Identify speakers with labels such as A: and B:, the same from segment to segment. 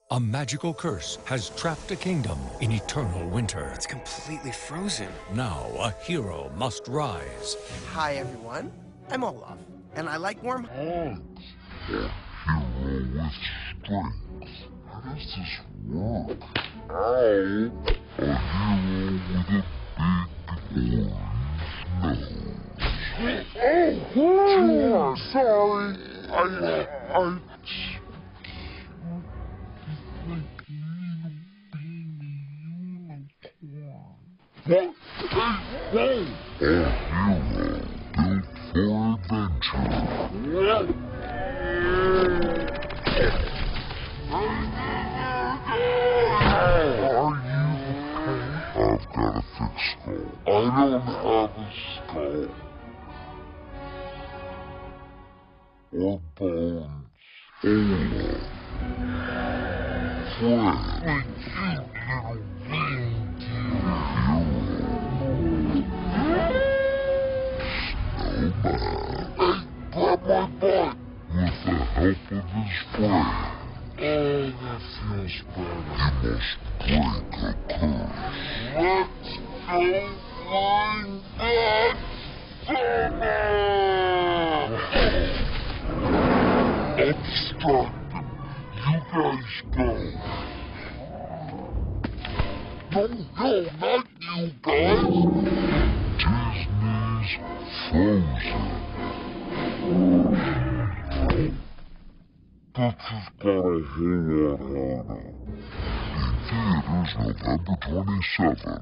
A: A magical curse has trapped a kingdom in eternal winter.
B: It's completely frozen.
A: Now a hero must rise.
C: Hi, everyone. I'm Olaf, and I like warm
D: Hugs. A hero with strength. How does this work? Ow! A hero with a big orange nose. Oh, sorry. I What? Hey, whoa! A hero built for adventure. Are you okay? I've got a thick skull. I don't have a skull. Or bones. Olaf. Fred. Grab my butt! With the help of his friend. Oh, that feels better. You must break a curse. Let's go find that summer! I'll distract him. You guys go. No, not you guys! Disney's Frozen. This has got a whole lot harder. In theaters November 27th.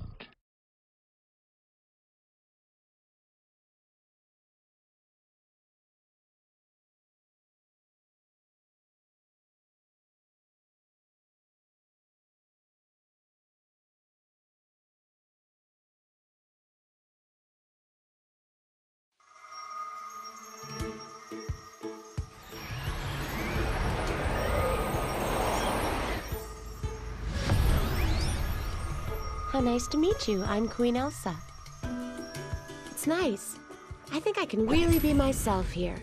E: How nice to meet you. I'm Queen Elsa. It's nice. I think I can really be myself here.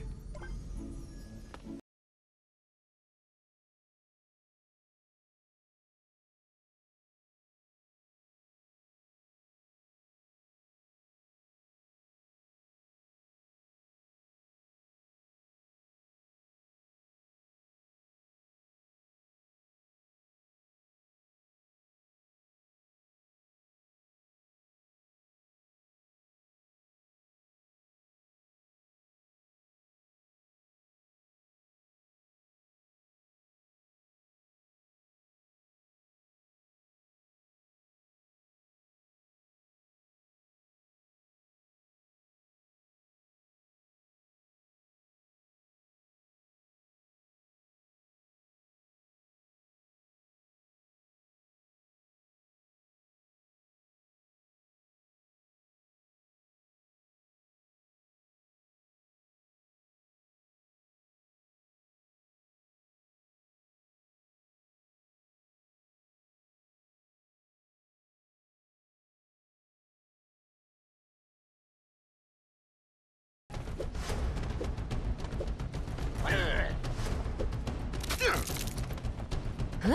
E: Huh?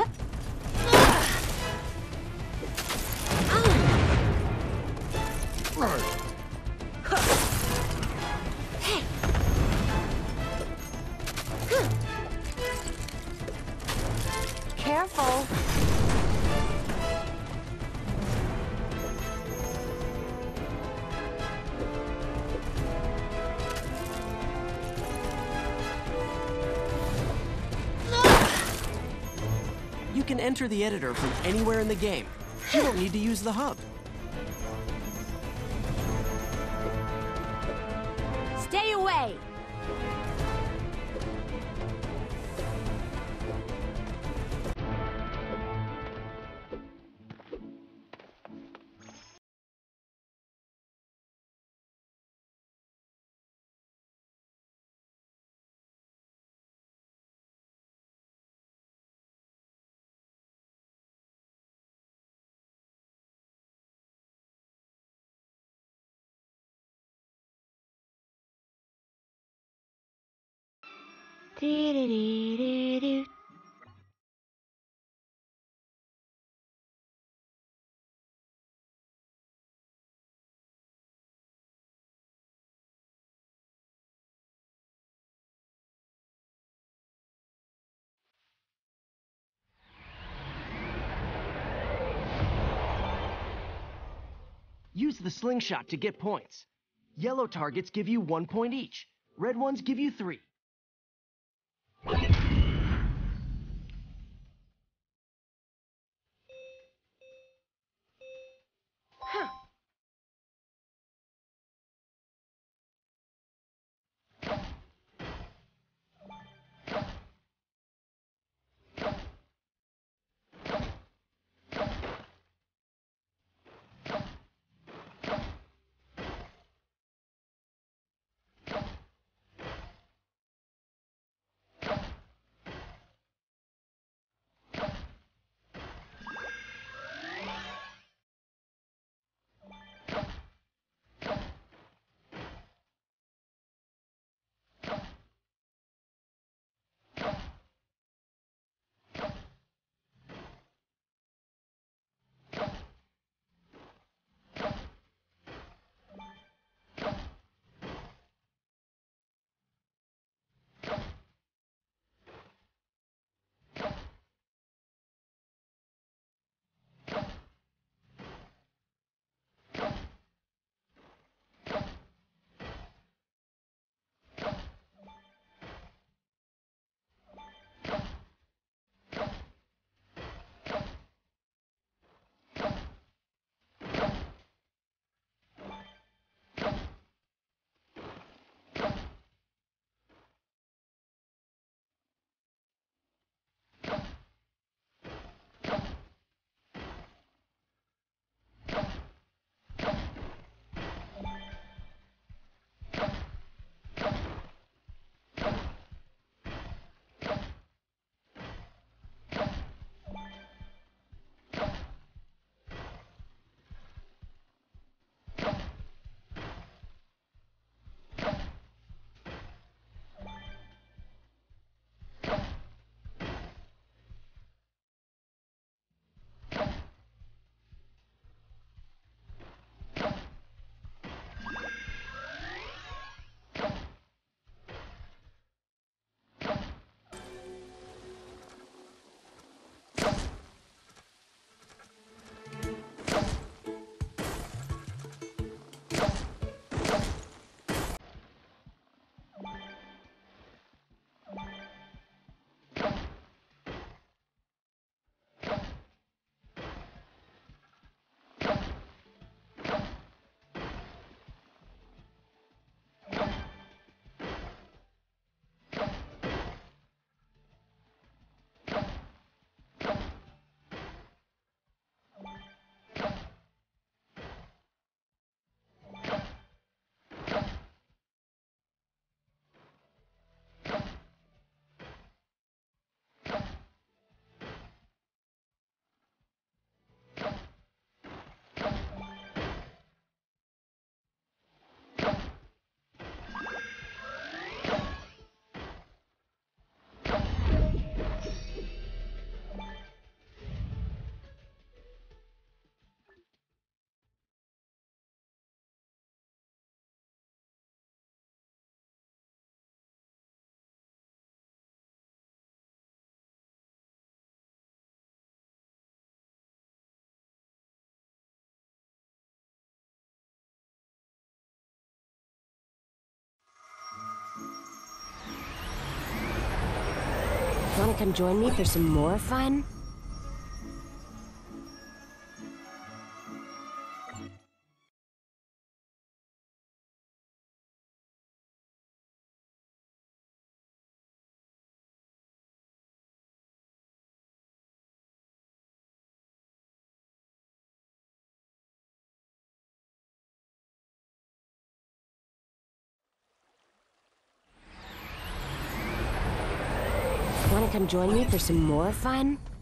E: Careful.
B: You can enter the editor from anywhere in the game. You don't need to use the hub.
E: Stay away. Dee dee dee dee doo.
B: Use the slingshot to get points. Yellow targets give you 1 point each. Red ones give you 3.
E: Want to come join me for some more fun? Want to come join me for some more fun?